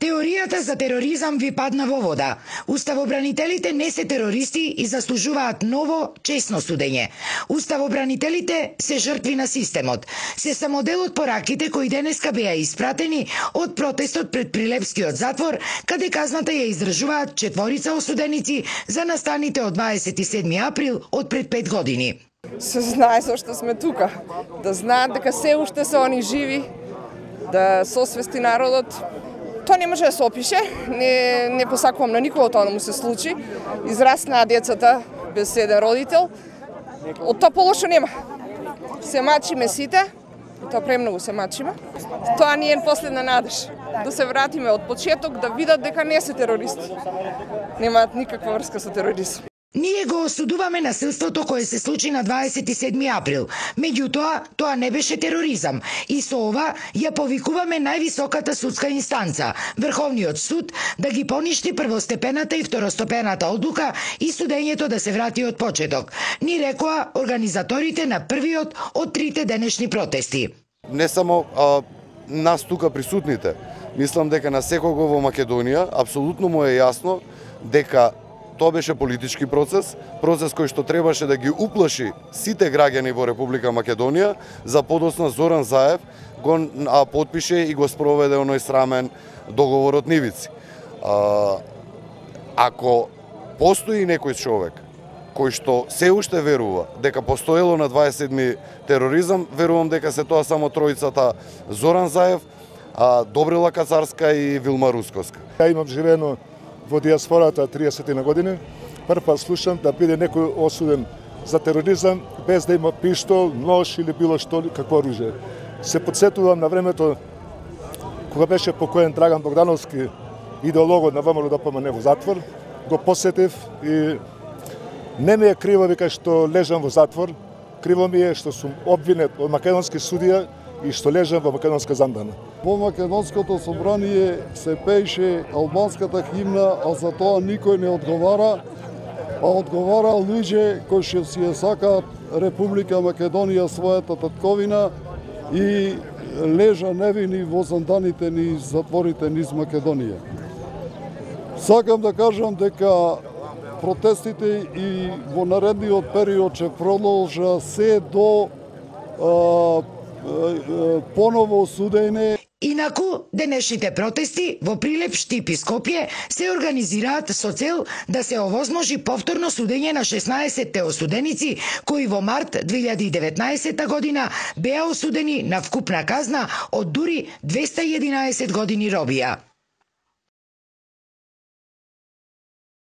Теоријата за тероризам ви падна во вода. Уставобранителите не се терористи и заслужуваат ново, честно судење. Уставобранителите се жртви на системот. Се само дел од пораките кои денеска беа испратени од протестот пред Прилепскиот затвор, каде казната ја издржуваат четворица осуденици за настаните од 27 април од пред 5 години. Се знае зашто сме тука. Да знаат дека се уште се они живи, да се освести народот. Тоа не може да се опише, не посакувам на никого тоа да му се случи. Израснаа децата без еден родител. Од тоа полошо нема. Се мачиме сите, тоа премногу се мачиме. Тоа ни е последна надеж. Да се вратиме од почеток, да видат дека не се терористи. Немаат никаква врска со тероризм. Ние го осудуваме насилството кое се случи на 27 април. Меѓутоа, тоа не беше тероризам. И со ова ја повикуваме највисоката судска инстанца, Врховниот суд, да ги поништи првостепената и второстепената одлука и судењето да се врати од почеток. Ни рекоа организаторите на првиот од трите денешни протести. Не само нас тука присутните. Мислам дека на секого во Македонија апсолутно му е јасно дека тоа беше политички процес кој што требаше да ги уплаши сите граѓани во Република Македонија, за подоцна Зоран Заев го потпише и го спроведе оној срамен договор од Нивици. Ако постои некој човек кој што се уште верува дека постоело на 27 тероризам, верувам дека се тоа само тројцата Зоран Заев, Добрила Кацарска и Вилма Русковска. Ја имам живено во диаспората 30 на години, прв пат слушам да биде некој осуден за тероризам без да има пиштол, нож или било што какво оружје. Се подсетувам на времето кога беше покоен Драган Богдановски, идеологот на ВМРО ДПМН во затвор, го посетив и не ми е криво вика што лежам во затвор, криво ми е што сум обвинет од македонски судија и што лежам во македонска замдана. Во македонското собрание се пееше албанската химна, а за тоа никој не одговара, а одговара луѓе кои што си ја сакаат Република Македонија својата татковина и лежа невини во занданите ни затворите низ Македонија. Сакам да кажам дека протестите и во наредниот период ќе продолжа се до поново судење. Инаку, денешните протести во Прилеп, Штип и Скопје се организираат со цел да се овозможи повторно судење на 16 осуденици кои во март 2019 година беа осудени на вкупна казна од дури 211 години робија.